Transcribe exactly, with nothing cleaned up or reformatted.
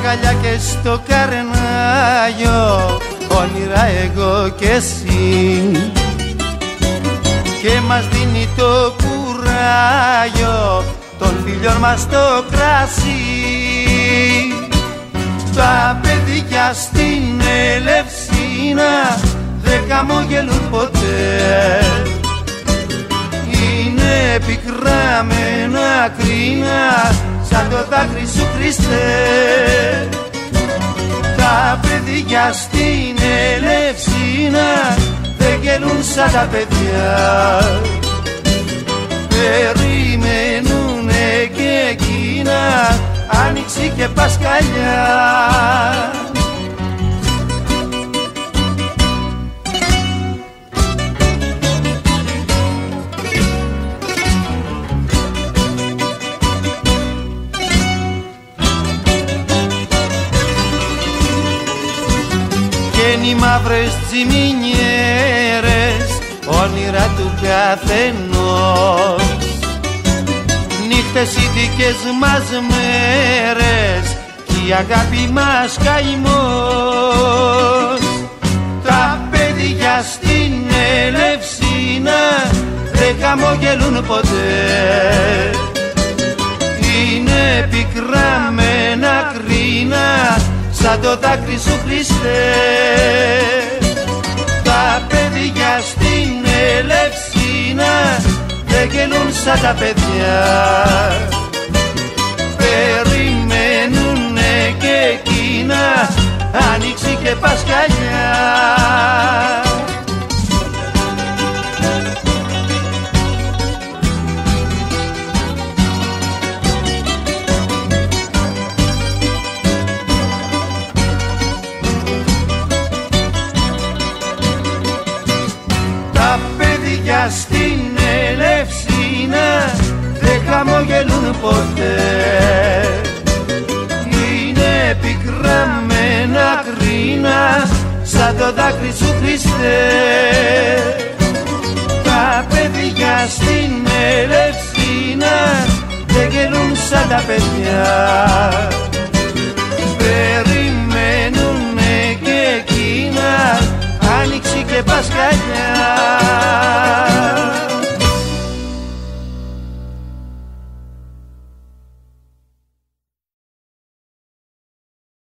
αγκαλιά και στο καρνάγιο, όνειρα εγώ και εσύ, και μας δίνει το κουράγιο των φιλιών μας το κράσι. Τα παιδιά στην Ελευσίνα δεν χαμογελούν ποτέ, είναι πικρά με ένα κρίνα σαν το δάκρυ σου, Χριστέ. Τα παιδιά στην Ελευσίνα δεν γελούν σαν τα παιδιά, περιμένουνε και εκείνα Άνοιξη και Πασχαλιά. Και οι μαύρες τσιμινιέρες, όνειρα του καθενός, νύχτες οι δικές μας μέρες κι η αγάπη μας καημός. Τα παιδιά στην Ελευσίνα δεν χαμογελούν ποτέ, είναι πικρά με ένα κρίνα σαν το δάκρυ σου, Χριστέ. Τα παιδιά στην Ελευσίνα δεν γελούν σαν τα παιδιά, περιμένουνε και εκείνα Άνοιξη και Πασχαλιά. Τα παιδιά στην Ελευσίνα δεν χαμογελούν ποτέ, είναι πικρά με ένα κρίνα σαν το δάκρυ σου, Χριστέ. Τα παιδιά στην Ελευσίνα δεν γελούν σαν τα παιδιά,